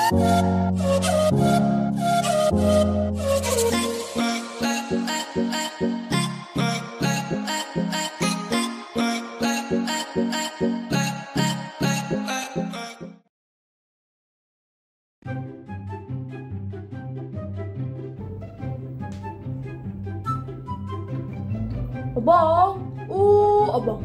Abang, abang.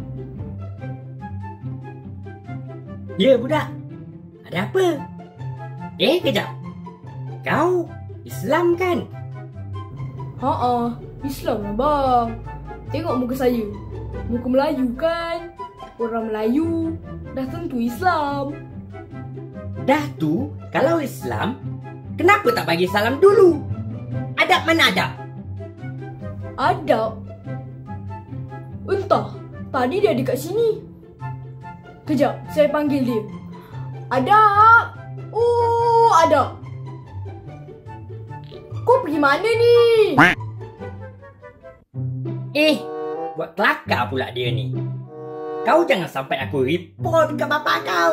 Ya, budak. Ada apa? Kejap. Kau Islam kan? Haa, Islam lah bang. Tengok muka saya. Muka Melayu kan? Orang Melayu dah tentu Islam. Dah tu, kalau Islam, kenapa tak bagi salam dulu? Adab mana adab? Adab? Entah, tadi dia ada kat sini. Kejap, saya panggil dia. Adab! Adab! Kau pergi mana ni? Buat kelakar pula dia ni. Kau jangan sampai aku report ke bapak kau.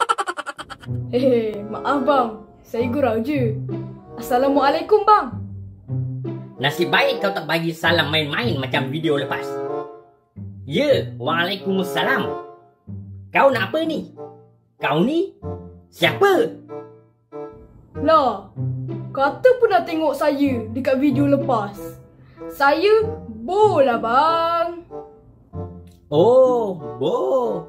Maaf bang. Saya gurau je. Assalamualaikum bang. Nasib baik kau tak bagi salam main-main macam video lepas. Ya, waalaikumsalam. Kau nak apa ni? Kau ni siapa? Lah, kata pun dah tengok saya dekat video lepas. Saya Bo lah bang. Oh, Bo.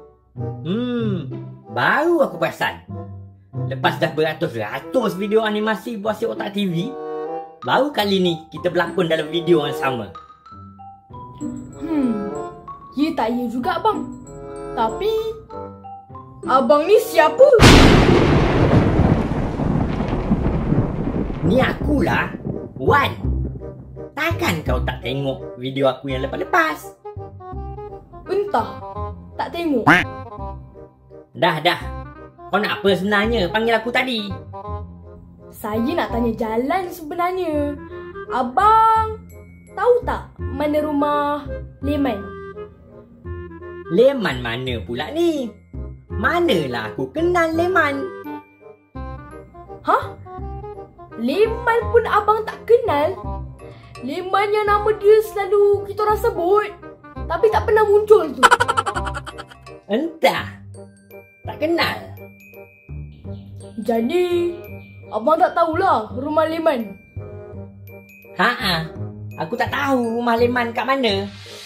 Baru aku perasan. Lepas dah beratus-ratus video animasi Buasi Otak TV, baru kali ni kita berlakon dalam video yang sama. Ya tak ya juga bang. Tapi abang ni siapa? Ni akulah, Wan. Takkan kau tak tengok video aku yang lepas-lepas? Entah, tak tengok. Dah. Kau nak apa sebenarnya panggil aku tadi? Saya nak tanya jalan sebenarnya. Abang tahu tak mana rumah Leman? Leman mana pula ni? Manalah aku kenal Leman. Hah? Leman pun abang tak kenal? Leman yang nama dia selalu kita orang sebut, tapi tak pernah muncul tu. Entah. Tak kenal. Jadi, abang tak tahulah rumah Leman? Aku tak tahu rumah Leman kat mana.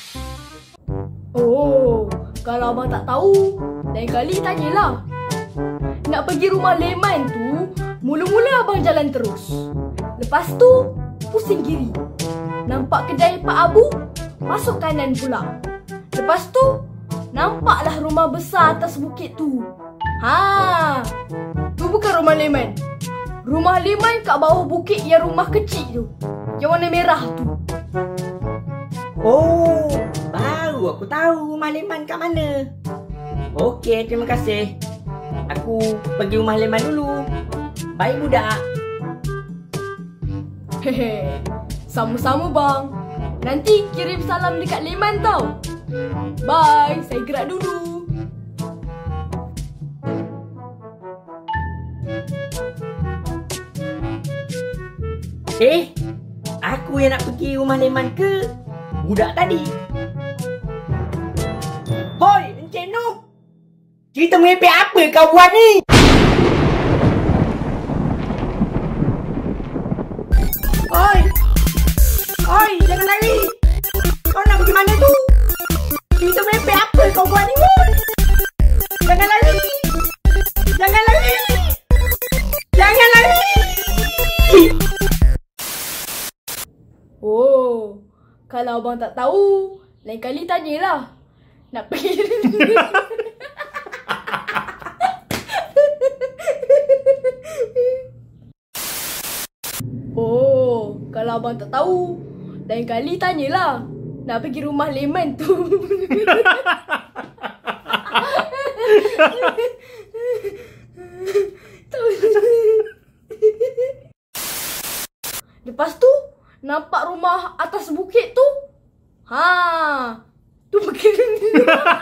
Oh, kalau abang tak tahu, lain kali tanyalah. Nak pergi rumah Leman tu, mula-mula abang jalan terus. Lepas tu, pusing kiri. Nampak kedai Pak Abu, masuk kanan pula. Lepas tu, nampaklah rumah besar atas bukit tu. Tu bukan rumah Leman. Rumah Leman kat bawah bukit yang rumah kecil tu, yang warna merah tu. Oh, baru aku tahu rumah Leman kat mana. Okey, terima kasih. Aku pergi rumah Leman dulu. Baik budak. Sama-sama bang. Nanti kirim salam dekat Leman tau. Bye, saya gerak dulu. Aku yang nak pergi rumah Leman ke budak tadi? Hoi, Encik Noob! Cerita merepek apa kau buat ni? Oi, jangan lari! Kau nak pergi mana tu? Cerita merepek apa kau buat ni? Jangan lari! Jangan lari! Jangan lari! Oh, kalau abang tak tahu, lain kali tanyalah. Nak pergi. Oh, kalau abang tak tahu, lain kali tanyalah. Nak pergi rumah Leman tu. Lepas tu, nampak rumah atas bukit tu? Tu bukit.